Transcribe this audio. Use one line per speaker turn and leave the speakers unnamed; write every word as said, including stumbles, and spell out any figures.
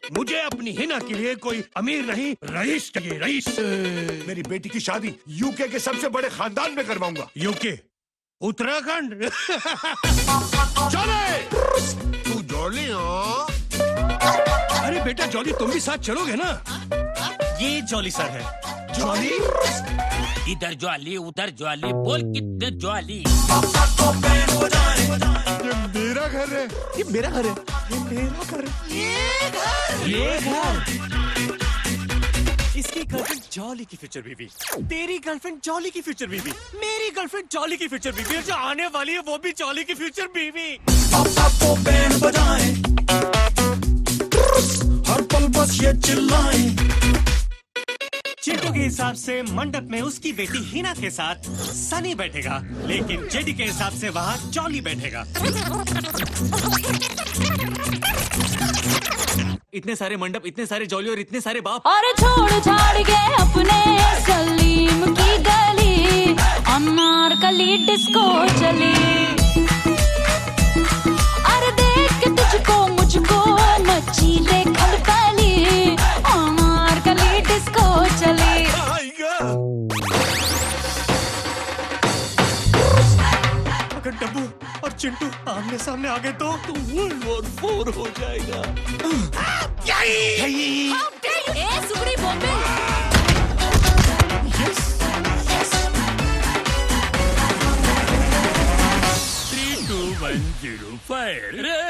मुझे अपनी हिना के लिए कोई अमीर नहीं, रईस चाहिए, रईस।
मेरी बेटी की शादी यूके के सबसे बड़े खानदान में करवाऊंगा।
यूके? उत्तराखंड?
चले। तू जॉली हो?
अरे बेटा जॉली, तुम भी साथ चलोगे ना?
ये जॉली सर है।
जॉली?
इधर ज्वाली उधर ज्वाली, बोल कितने ज्वाली।
ये मेरा घर है।
ये मेरा घर है।
ये मेरा घर है।
ये घर। ये घर। इसकी गर्लफ्रेंड जॉली की फ्यूचर बीवी, तेरी गर्लफ्रेंड जॉली की फ्यूचर बीवी, मेरी गर्लफ्रेंड जॉली की फ्यूचर बीवी, और जो आने वाली है वो भी जॉली की फ्यूचर बीवी।
आपको बैंड बजाएं, हर पल बस ये चिल्लाएं।
चिंटू के हिसाब से मंडप में उसकी बेटी हिना के साथ सनी बैठेगा, लेकिन जेडी के हिसाब से वहाँ जॉली बैठेगा। इतने सारे मंडप, इतने सारे जॉली और इतने सारे बाप।
और छोड़ छाड़ के अपने सलीम की गली, अनारकली डिस्को चली। अरे देख के तुझको मुझको मची रे खलबली, अनारकली डिस्को चली।
अगर डब्बू और चिंटू आमने सामने आ गए तो वर्ल्ड वॉर फोर हो जाएगा।
ए सुगड़ी Bombay.
Yes. Three two one zero fire.